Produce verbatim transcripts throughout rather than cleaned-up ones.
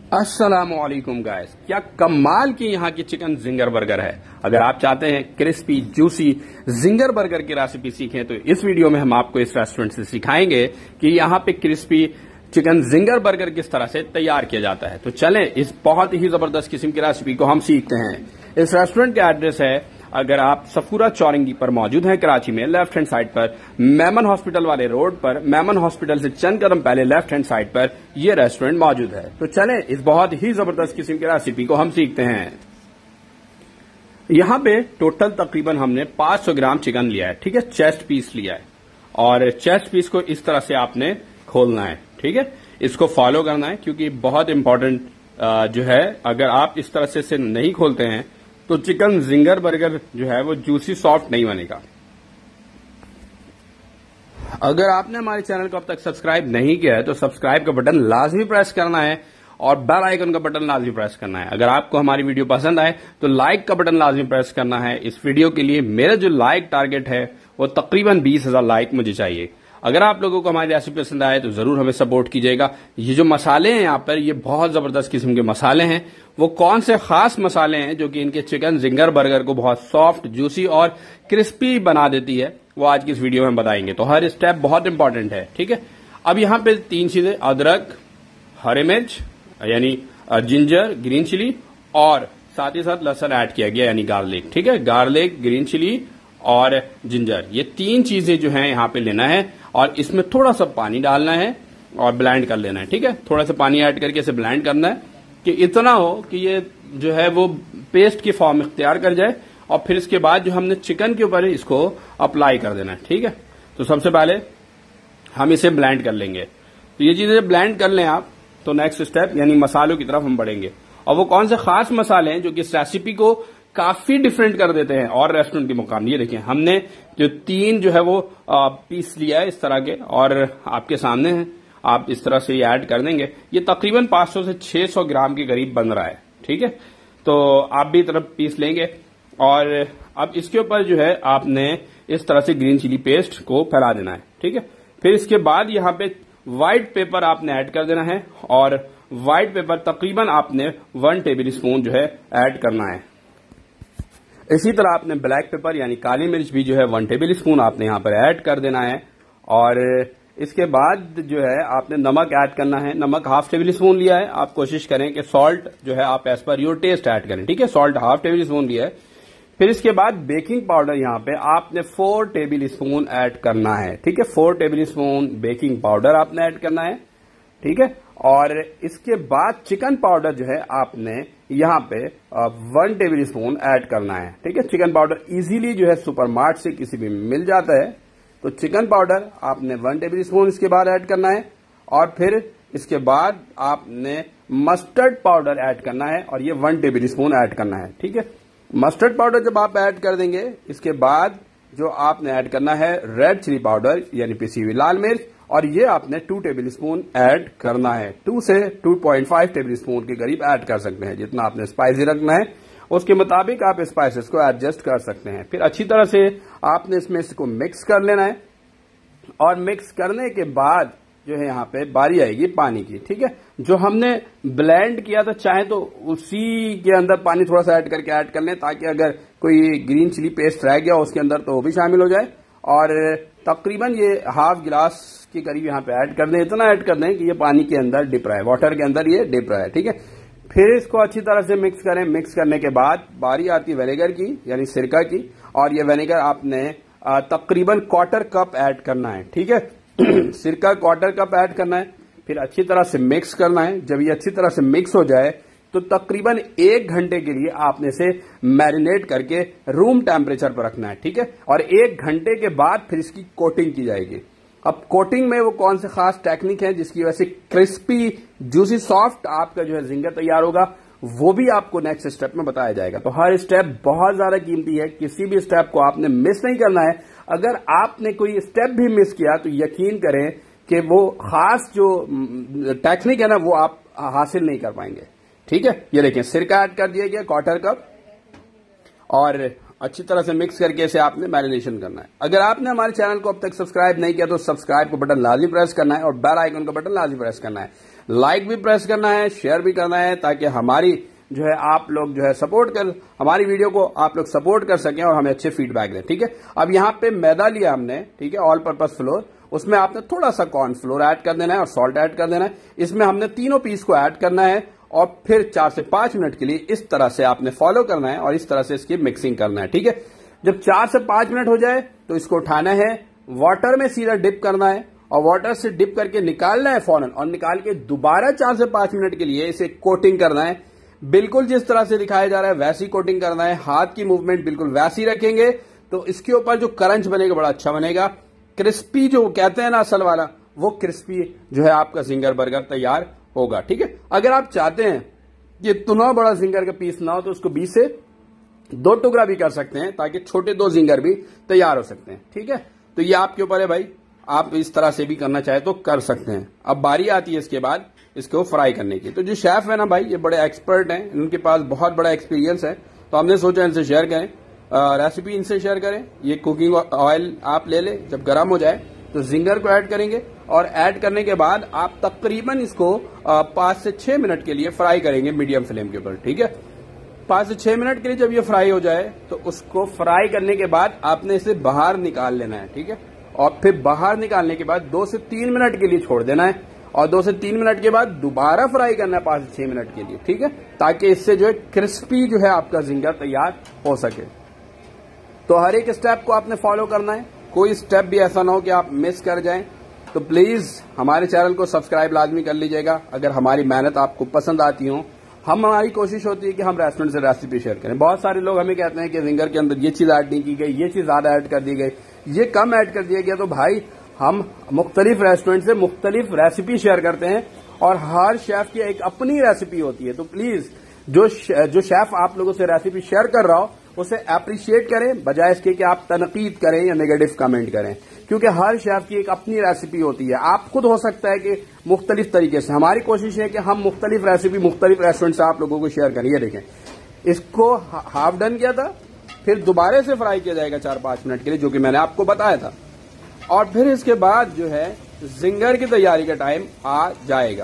अस्सलामुअलैकुम गाइस, क्या कमाल की यहाँ की चिकन जिंगर बर्गर है। अगर आप चाहते हैं क्रिस्पी जूसी जिंगर बर्गर की रेसिपी सीखें तो इस वीडियो में हम आपको इस रेस्टोरेंट से सिखाएंगे कि यहाँ पे क्रिस्पी चिकन जिंगर बर्गर किस तरह से तैयार किया जाता है। तो चलें इस बहुत ही जबरदस्त किस्म की रेसिपी को हम सीखते हैं। इस रेस्टोरेंट का एड्रेस है, अगर आप सफूरा चौरंगी पर मौजूद हैं कराची में, लेफ्ट हैंड साइड पर मेमन हॉस्पिटल वाले रोड पर, मेमन हॉस्पिटल से चंद कदम पहले लेफ्ट हैंड साइड पर यह रेस्टोरेंट मौजूद है। तो चलें इस बहुत ही जबरदस्त किस्म की रेसिपी को हम सीखते हैं। यहां पे टोटल तकरीबन हमने पांच सौ ग्राम चिकन लिया है, ठीक है, चेस्ट पीस लिया है और चेस्ट पीस को इस तरह से आपने खोलना है, ठीक है, इसको फॉलो करना है क्योंकि बहुत इंपॉर्टेंट जो है, अगर आप इस तरह से इसे नहीं खोलते हैं तो चिकन जिंगर बर्गर जो है वो जूसी सॉफ्ट नहीं बनेगा। अगर आपने हमारे चैनल को अब तक सब्सक्राइब नहीं किया है तो सब्सक्राइब का बटन लाजमी प्रेस करना है और बेल आइकन का बटन लाजमी प्रेस करना है। अगर आपको हमारी वीडियो पसंद आए तो लाइक का बटन लाजमी प्रेस करना है। इस वीडियो के लिए मेरा जो लाइक टारगेट है वो तकरीबन बीस हजार लाइक मुझे चाहिए। अगर आप लोगों को हमारी रेसिपी पसंद आए तो जरूर हमें सपोर्ट कीजिएगा। ये जो मसाले हैं यहाँ पर, ये बहुत जबरदस्त किस्म के मसाले हैं। वो कौन से खास मसाले हैं जो कि इनके चिकन जिंगर बर्गर को बहुत सॉफ्ट, जूसी और क्रिस्पी बना देती है, वो आज की इस वीडियो में बताएंगे। तो हर स्टेप बहुत इंपॉर्टेंट है, ठीक है। अब यहाँ पे तीन चीजें, अदरक, हरे मिर्च यानी जिंजर, ग्रीन चिली और साथ ही साथ लहसुन ऐड किया गया यानी गार्लिक, ठीक है, गार्लिक, ग्रीन चिली और जिंजर, ये तीन चीजें जो है यहाँ पे लेना है और इसमें थोड़ा सा पानी डालना है और ब्लेंड कर लेना है, ठीक है। थोड़ा सा पानी ऐड करके इसे ब्लेंड करना है कि इतना हो कि ये जो है वो पेस्ट की फॉर्म इख्तियार कर जाए और फिर इसके बाद जो हमने चिकन के ऊपर इसको अप्लाई कर देना है, ठीक है। तो सबसे पहले हम इसे ब्लेंड कर लेंगे। तो ये चीजें ब्लेंड कर लें आप तो नेक्स्ट स्टेप यानी मसालों की तरफ हम बढ़ेंगे। और वो कौन से खास मसाले हैं जो कि इस रेसिपी को काफी डिफरेंट कर देते हैं और रेस्टोरेंट के मुकाबले। ये देखिए, हमने जो तीन जो है वो पीस लिया है इस तरह के और आपके सामने हैं, आप इस तरह से ये ऐड कर देंगे। ये तकरीबन पांच सौ से छह सौ ग्राम के करीब बन रहा है, ठीक है। तो आप भी तरफ पीस लेंगे और अब इसके ऊपर जो है आपने इस तरह से ग्रीन चिली पेस्ट को फैला देना है, ठीक है। फिर इसके बाद यहाँ पे व्हाइट पेपर आपने ऐड कर देना है और व्हाइट पेपर तकरीबन आपने वन टेबल स्पून जो है ऐड करना है। इसी तरह आपने ब्लैक पेपर यानी काली मिर्च भी जो है वन टेबल स्पून आपने यहाँ पर ऐड कर देना है। और इसके बाद जो है आपने नमक ऐड करना है। नमक हाफ टेबल स्पून लिया है। आप कोशिश करें कि सॉल्ट जो है आप as per your taste add करें, ठीक है। सॉल्ट हाफ टेबल स्पून लिया है। फिर इसके बाद बेकिंग पाउडर यहाँ पे आपने फोर टेबल स्पून ऐड करना है, ठीक है। Four tablespoon baking powder आपने ऐड करना है, ठीक है। और इसके बाद चिकन पाउडर जो है आपने यहाँ पे वन टेबल स्पून ऐड करना है, ठीक है। चिकन पाउडर इजीली जो है सुपरमार्ट से किसी भी मिल जाता है। तो चिकन पाउडर आपने वन टेबल स्पून इसके बाद ऐड करना है और फिर इसके बाद आपने मस्टर्ड पाउडर ऐड करना है और ये वन टेबल स्पून ऐड करना है, ठीक है। मस्टर्ड पाउडर जब आप ऐड कर देंगे, इसके बाद जो आपने ऐड करना है रेड चिली पाउडर यानी पिसी हुई लाल मिर्च, और ये आपने टू टेबल स्पून ऐड करना है। टू से two point five tablespoon के करीब ऐड कर सकते हैं। जितना आपने स्पाइसी रखना है उसके मुताबिक आप स्पाइसेस को एडजस्ट कर सकते हैं। फिर अच्छी तरह से आपने इसमें इसको मिक्स कर लेना है और मिक्स करने के बाद जो है यहाँ पे बारी आएगी पानी की, ठीक है। जो हमने ब्लेंड किया था, चाहे तो उसी के अंदर पानी थोड़ा सा ऐड करके ऐड कर लें ताकि अगर कोई ग्रीन चिली पेस्ट रह गया उसके अंदर तो वो भी शामिल हो जाए। और तकरीबन ये हाफ गिलास के करीब यहाँ पे ऐड कर दें। इतना ऐड कर दें कि ये पानी के अंदर डिप रहा है, वाटर के अंदर ये डिप रहा है, ठीक है। फिर इसको अच्छी तरह से मिक्स करें। मिक्स करने के बाद बारी आती है विनेगर की यानी सिरका की, और ये विनेगर आपने तकरीबन क्वार्टर कप ऐड करना है, ठीक है। सिरका क्वार्टर कप ऐड करना है। फिर अच्छी तरह से मिक्स करना है। जब ये अच्छी तरह से मिक्स हो जाए तो तकरीबन एक घंटे के लिए आपने इसे मैरिनेट करके रूम टेम्परेचर पर रखना है, ठीक है। और एक घंटे के बाद फिर इसकी कोटिंग की जाएगी। अब कोटिंग में वो कौन से खास टेक्निक है जिसकी वजह से क्रिस्पी, जूसी, सॉफ्ट आपका जो है जिंगर तैयार होगा, वो भी आपको नेक्स्ट स्टेप में बताया जाएगा। तो हर स्टेप बहुत ज्यादा कीमती है, किसी भी स्टेप को आपने मिस नहीं करना है। अगर आपने कोई स्टेप भी मिस किया तो यकीन करें कि वो खास जो टेक्निक है ना वो आप हासिल नहीं कर पाएंगे, ठीक है। ये देखें, सिरका ऐड कर दिया गया क्वार्टर कप और अच्छी तरह से मिक्स करके इसे आपने मैरिनेशन करना है। अगर आपने हमारे चैनल को अब तक सब्सक्राइब नहीं किया तो सब्सक्राइब का बटन लाजमी प्रेस करना है और बेल आइकन का बटन लाजमी प्रेस करना है। लाइक भी प्रेस करना है, शेयर भी करना है, ताकि हमारी जो है आप लोग जो है सपोर्ट कर हमारी वीडियो को आप लोग सपोर्ट कर सकें और हमें अच्छे फीडबैक दें। ठीक है, अब यहाँ पे मैदा लिया हमने, ठीक है, ऑल पर्पस फ्लोर, उसमें आपने थोड़ा सा कॉर्न फ्लोर ऐड कर देना है और सॉल्ट ऐड कर देना है। इसमें हमने तीनों पीस को ऐड करना है और फिर चार से पांच मिनट के लिए इस तरह से आपने फॉलो करना है और इस तरह से इसकी मिक्सिंग करना है। ठीक है, जब चार से पांच मिनट हो जाए तो इसको उठाना है, वाटर में सीधा डिप करना है और वाटर से डिप करके निकालना है फौरन, और निकाल के दोबारा चार से पांच मिनट के लिए इसे कोटिंग करना है। बिल्कुल जिस तरह से दिखाया जा रहा है वैसी कोटिंग करना है। हाथ की मूवमेंट बिल्कुल वैसी रखेंगे तो इसके ऊपर जो क्रंच बनेगा बड़ा अच्छा बनेगा। क्रिस्पी जो कहते हैं ना असल वाला, वो क्रिस्पी जो है आपका जिंगर बर्गर तैयार होगा। ठीक है, अगर आप चाहते हैं कि इतना बड़ा जिंगर का पीस ना हो तो उसको बीच से दो टुकड़ा भी कर सकते हैं, ताकि छोटे दो जिंगर भी तैयार हो सकते हैं। ठीक है, तो ये आपके ऊपर है भाई, आप इस तरह से भी करना चाहे तो कर सकते हैं। अब बारी आती है इसके बाद इसको फ्राई करने की। तो जो शेफ है ना भाई, ये बड़े एक्सपर्ट हैं, उनके पास बहुत बड़ा एक्सपीरियंस है, तो हमने सोचा इनसे शेयर करें, रेसिपी इनसे शेयर करें। ये कुकिंग ऑयल आप ले ले, जब गर्म हो जाए तो जिंगर को ऐड करेंगे और ऐड करने के बाद आप तकरीबन इसको पांच से छह मिनट के लिए फ्राई करेंगे मीडियम फ्लेम के ऊपर। ठीक है, पांच से छह मिनट के लिए जब ये फ्राई हो जाए तो उसको फ्राई करने के बाद आपने इसे बाहर निकाल लेना है। ठीक है, और फिर बाहर निकालने के बाद दो से तीन मिनट के लिए छोड़ देना है और दो से तीन मिनट के बाद दोबारा फ्राई करना है पांच से छह मिनट के लिए। ठीक है, ताकि इससे जो है क्रिस्पी जो है आपका जिंगर तैयार हो सके। तो हर एक स्टेप को आपने फॉलो करना है, कोई स्टेप भी ऐसा ना हो कि आप मिस कर जाएं। तो प्लीज हमारे चैनल को सब्सक्राइब लाजमी कर लीजिएगा अगर हमारी मेहनत आपको पसंद आती हो। हम हमारी कोशिश होती है कि हम रेस्टोरेंट से रेसिपी शेयर करें। बहुत सारे लोग हमें कहते हैं कि जिंगर के अंदर ये चीज ऐड नहीं की गई, ये चीज ज्यादा ऐड कर दी गई, ये कम ऐड कर दिया गया। तो भाई हम मुख्तलिफ रेस्टोरेंट से मुख्तलिफ रेसिपी शेयर करते हैं और हर शेफ की एक अपनी रेसिपी होती है। तो प्लीज जो जो शेफ आप लोगों से रेसिपी शेयर कर रहा हो उसे अप्रिशिएट करें, बजाय इसके कि आप तनकीद करें या नेगेटिव कमेंट करें, क्योंकि हर शेफ की एक अपनी रेसिपी होती है। आप खुद हो सकता है कि मुख्तलिफ तरीके से, हमारी कोशिश है कि हम मुख्तलिफ रेसिपी मुख्तलिफ रेस्टोरेंट से आप लोगों को शेयर करें। ये देखें, इसको हाफ डन किया था, फिर दोबारा से फ्राई किया जाएगा चार पांच मिनट के लिए, जो कि मैंने आपको बताया था, और फिर इसके बाद जो है जिंगर की तैयारी का टाइम आ जाएगा।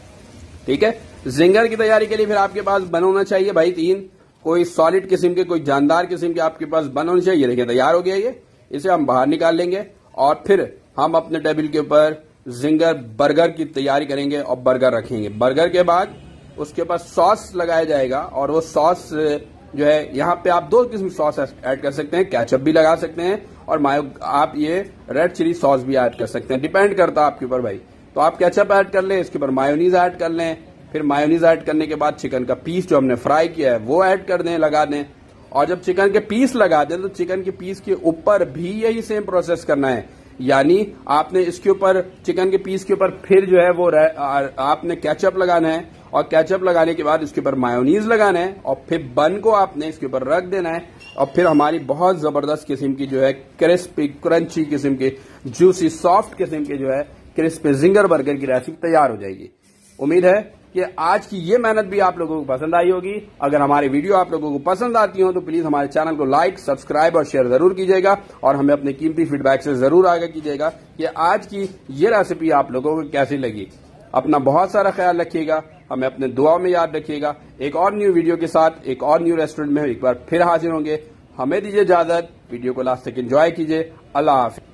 ठीक है, जिंगर की तैयारी के लिए फिर आपके पास बन होना चाहिए भाई तीन, कोई सॉलिड किस्म के, कोई जानदार किस्म के आपके पास बन होने चाहिए। देखिए तैयार हो गया ये, इसे हम बाहर निकाल लेंगे और फिर हम अपने टेबल के ऊपर जिंगर बर्गर की तैयारी करेंगे और बर्गर रखेंगे। बर्गर के बाद उसके ऊपर सॉस लगाया जाएगा और वो सॉस जो है, यहाँ पे आप दो किस्म सॉस ऐड कर सकते हैं, केचप भी लगा सकते हैं और मायो आप ये रेड चिली सॉस भी ऐड कर सकते हैं, डिपेंड करता है आपके ऊपर भाई। तो आप केचप ऐड कर लें, इसके ऊपर मायोनीज ऐड कर लें, फिर मायोनीज ऐड करने के बाद चिकन का पीस जो हमने फ्राई किया है वो ऐड कर दें, लगा दें। और जब चिकन के पीस लगा दें तो चिकन के पीस के ऊपर भी यही सेम प्रोसेस करना है, यानी आपने इसके ऊपर चिकन के पीस के ऊपर फिर जो है वो आपने केचप लगाना है और केचप लगाने के बाद इसके ऊपर मायोनीज लगाना है और फिर बन को आपने इसके ऊपर रख देना है और फिर हमारी बहुत जबरदस्त किस्म की जो है क्रिस्पी क्रंची किस्म की जूसी सॉफ्ट किस्म की जो है क्रिस्पी जिंगर बर्गर की रेसिपी तैयार हो जाएगी। उम्मीद है कि आज की ये मेहनत भी आप लोगों को पसंद आई होगी। अगर हमारी वीडियो आप लोगों को पसंद आती हो तो प्लीज हमारे चैनल को लाइक, सब्सक्राइब और शेयर जरूर कीजिएगा और हमें अपने कीमती फीडबैक से जरूर आगे कीजिएगा कि आज की ये रेसिपी आप लोगों को कैसी लगी। अपना बहुत सारा ख्याल रखिएगा, हमें अपने दुआओं में याद रखिएगा। एक और न्यू वीडियो के साथ एक और न्यू रेस्टोरेंट में एक बार फिर हाजिर होंगे। हमें दीजिए इजाजत, वीडियो को लास्ट तक एंजॉय कीजिए। अल्लाह हाफिज।